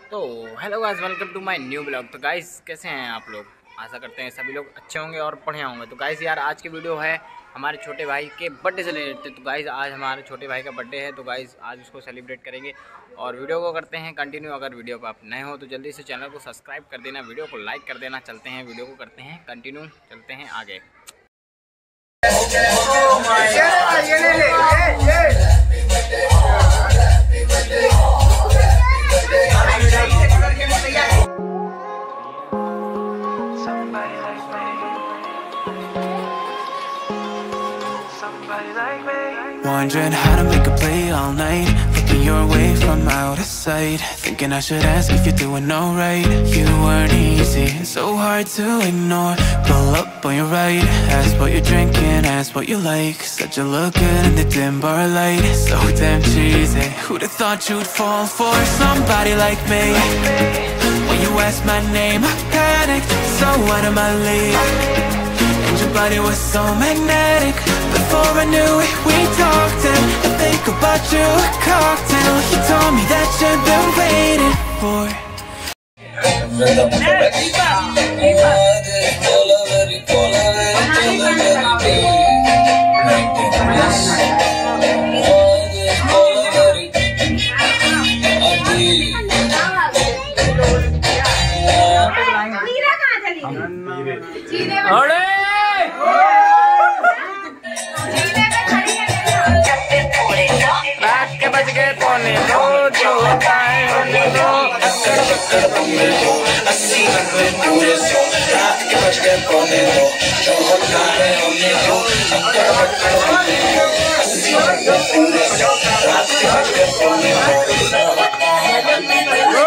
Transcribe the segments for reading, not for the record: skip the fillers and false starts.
तो hello guys, welcome to my new blog. तो guys कैसे हैं आप लोग? आशा करते हैं सभी लोग अच्छे होंगे और बढ़िया होंगे। तो गाइस यार, आज की वीडियो है हमारे छोटे भाई के बर्थडे से रिलेटेड। तो गाइस आज हमारे छोटे भाई का बर्थडे है, तो गाइस आज उसको सेलिब्रेट करेंगे और वीडियो को करते हैं कंटिन्यू। अगर वीडियो पर आप नए हो तो जल्दी से चैनल को सब्सक्राइब कर देना, वीडियो को लाइक कर देना। चलते हैं, वीडियो को करते हैं कंटिन्यू, चलते हैं आगे। Wondering how to make a play all night, looking your way from out of sight, thinking I should ask if you're doing alright. You weren't easy, so hard to ignore. Pull up on your right, ask what you're drinking, ask what you like. Said you look good in the dim bar light, so damn cheesy. Who'd have thought you'd fall for somebody like me? When you asked my name, I panicked, so out of my league. And your body was so magnetic. Before I knew it, we talked and I think about you a cocktail. You told me that you've been waiting for. बज गए पौने दो, जो होता है होने दो। अस्सी नब्बे पूरे सौ, रात के बज गए पौने दो, जो होता है होने दो। अस्सी नब्बे पूरे सौ, रात के बज गए पौने दो, जो होता है होने दो।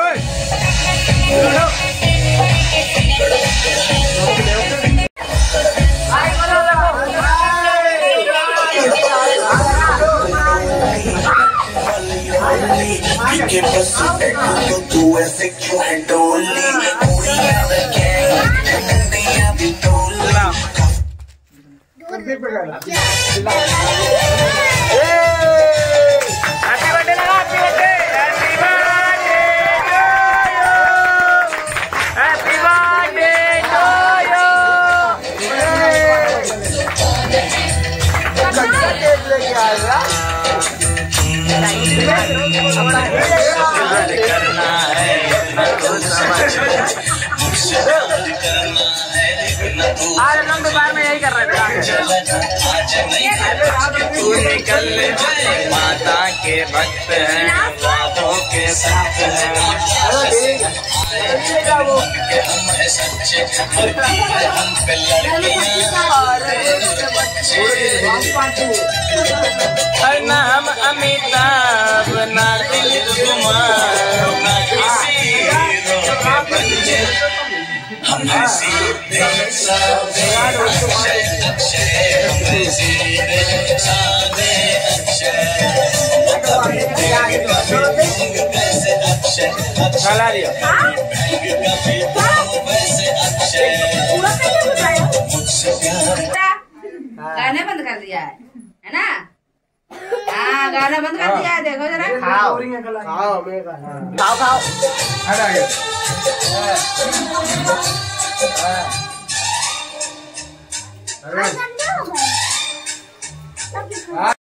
Que pasó cuando tú efectuó el dolly, करना है तो समझ आज हम दोपहर में यही कर रहे थे। तू निकल जाए, माता के भक्त हैं, वादों के साथ हैं, हम है सच्चे, हम पे लड़कियां। ना हम अमिताभ, ना दिलीप कुमार, ना किसी हीरो के बच्चे, हम सीधे साधे अक्षय अक्षय, हम सीधे साधे अक्षय, वैसे अक्षय अक्षय, वैसे अक्षय, मुझसे प्यार। गाने बंद कर दिया है ना? हाँ, गाना बंद कर दिया है। देखो जरा, खाओ खाओ खाओ।